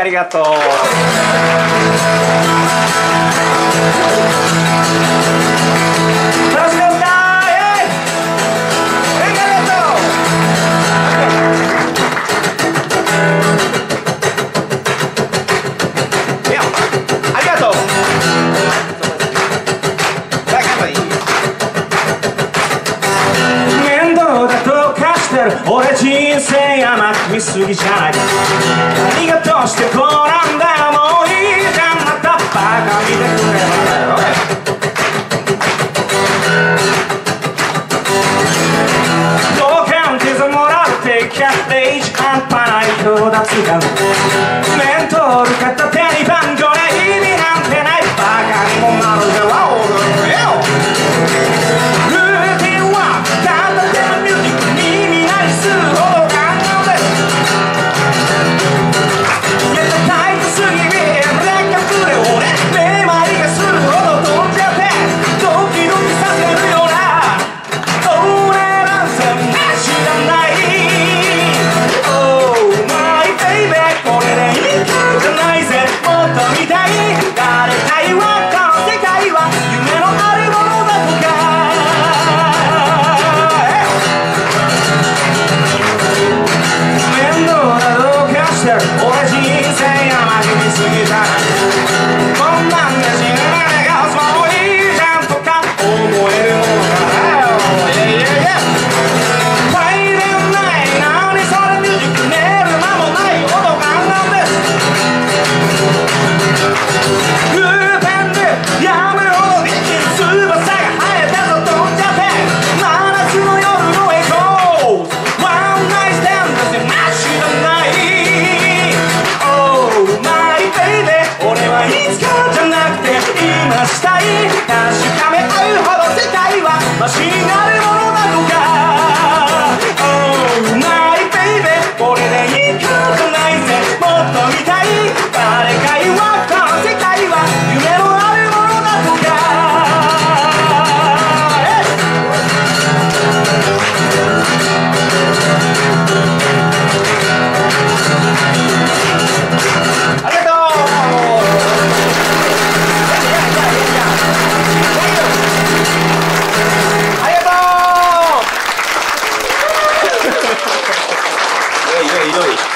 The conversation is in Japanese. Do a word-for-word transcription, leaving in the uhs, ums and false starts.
ありがとう。楽しかった。俺人生甘く見すぎじゃない。何がどうしてこうなんだよ。もういいじゃん、またバカ見てくればよ。同感手数もらってキャッテージ半端ない強奪感。メントール片手にバンジョで意味なんてない。バカにもなるぜワオルよ。ルーティンは片手のミュージックにするほど感動です。いやタイトすぎるブラックプレ俺目まいがするほど飛んじゃってドキドキさせるような俺なんて知らない。 Oh my baby これでいいかんじゃないぜ。もっと見たい誰かいはこの世界は夢のあるものだとか。俺人生甘く見すぎた。こんなんで死ぬまでがそういいじゃんとか思えるものだよ。入れないなにそれミュージック寝る間もないほど簡単です。グーペンでやめるほどに翼が生えたぞ飛んじゃって真夏の夜のエコーワンナイステンドでマシだない。俺はいつかじゃなくて今したい。確かめ合うほど世界はマシになるものだとか。 Oh my baby これでいいかじゃないぜ。もっと見たい誰かいわこの世界は夢のあるものだとか。ありがとう。ひどいひどいひどい。